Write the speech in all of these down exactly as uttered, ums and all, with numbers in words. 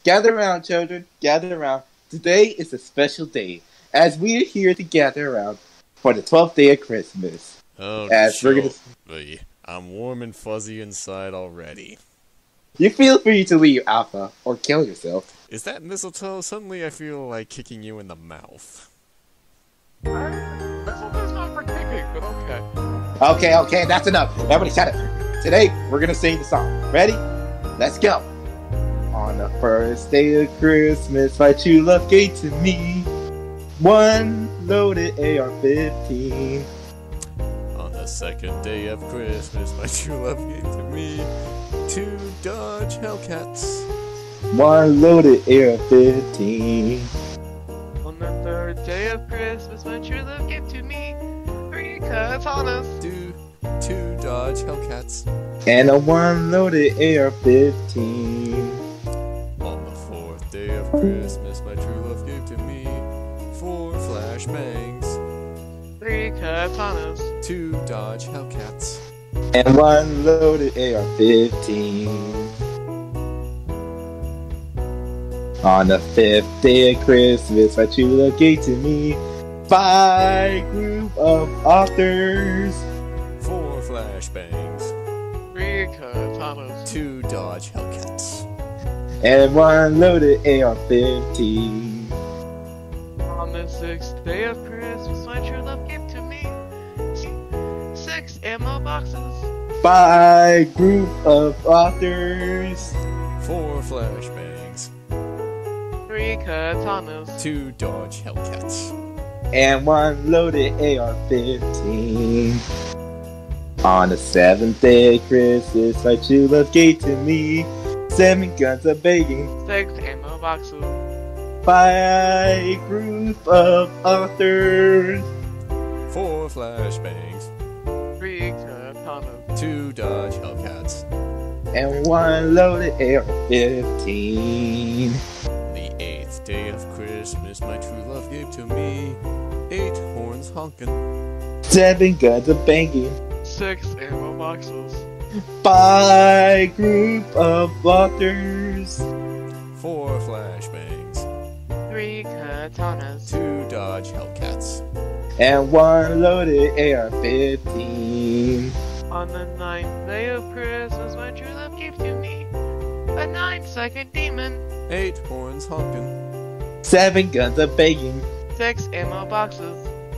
Gather around, children. Gather around. Today is a special day, as we are here to gather around for the twelfth day of Christmas. Oh, as sure. we're gonna... I'm warm and fuzzy inside already. You feel free to leave, Alpha, or kill yourself. Is that mistletoe? Suddenly I feel like kicking you in the mouth. Mistletoe's not for kicking, but okay. Okay, okay, that's enough. Everybody shut up. Today, we're gonna sing the song. Ready? Let's go. On the first day of Christmas, my true love gave to me one loaded A R fifteen. On the second day of Christmas, my true love gave to me two Dodge Hellcats. One loaded A R fifteen. On the third day of Christmas, my true love gave to me three katanas. Two, two Dodge Hellcats. And a one loaded A R fifteen. On the fourth day of Christmas, my true love gave to me four flashbangs. Three katanas. Two Dodge Hellcats. And one loaded A R fifteen. On the fifth day of Christmas, my true love gave to me five group of authors. Four flashbangs. Three katanas. Two Dodge Hellcats. And one loaded A R fifteen. On the sixth day of Christmas, my true love gave to me six ammo boxes. Five group of authors. Four flashbangs. Three katanas. Two Dodge Hellcats. And one loaded A R fifteen. On the seventh day of Christmas, my true love gave to me seven guns of bacon. Six ammo boxes. Five group of authors. Four flashbangs. Three katanas. Two Dodge Hellcats. And one loaded A R fifteen. The eighth day of Christmas, my true love gave to me eight horns honkin'. Seven guns of banging. Six ammo boxes. Five group of authors. Four flashbangs. Three katanas. Two Dodge Hellcats. And one loaded A R fifteen. On the ninth day of Christmas, my true love gave to me a nine-second demon. Eight horns honkin'. Seven guns of banging. Six ammo boxes.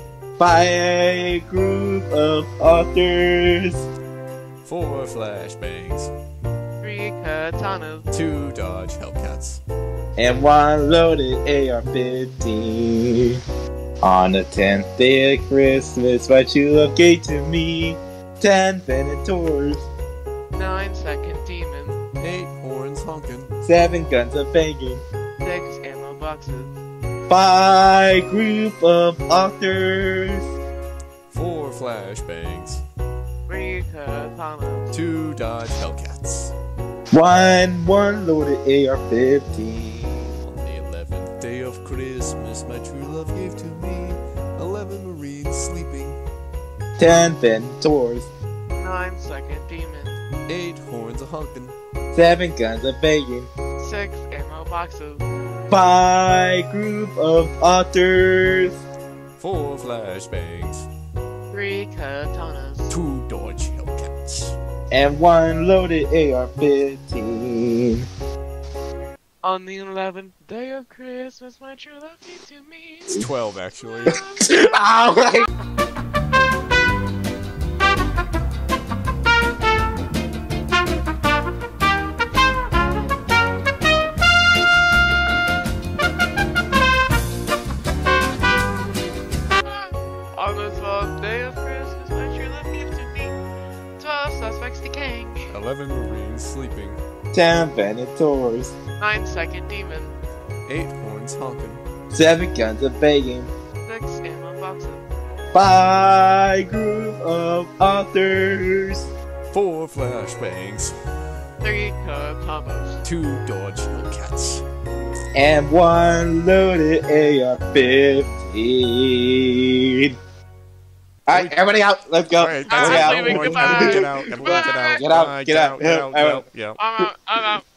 Five group of authors. Four flashbangs. Three katanas. Two Dodge Hellcats. And one loaded A R fifteen. On the tenth day of Christmas, my true love gave to me ten Venators. Nine-second demon. Eight horns honkin'. Seven guns of banging. Six ammo boxes. Five group of authors. Four flashbangs. Three katanas. Two Dodge Hellcats. One one loaded A R fifteen. On the eleventh day of Christmas, my true love gave to me eleven Marines sleeping. Ten Venators. Nine-second demon. Eight horns a honkin'. Seven guns of banging. Six ammo boxes. Five group of authors. Four flashbangs. Three katanas. Two Dodge Hellcats. And one loaded A R fifteen. On the eleventh day of Christmas, my true love gave to me. It's twelve, actually. Alright. On the twelfth day of Christmas, my true love gave to me twelve suspects decaying. Eleven Marines sleeping. Ten Venators. Nine-second demon. Eight horns honkin'. Seven guns of banging. Six ammo boxes. Five group of authors. Four flashbangs. Three katanas. Two Dodge Hellcats. And one loaded A R fifteen. Alright, everybody out. Let's go. Alright, I'm Everybody out. leaving. Everyone, Goodbye. everyone get out. Everyone get out. Get out, Bye, get out, Get out. get out. Yeah. I'm out. I'm out.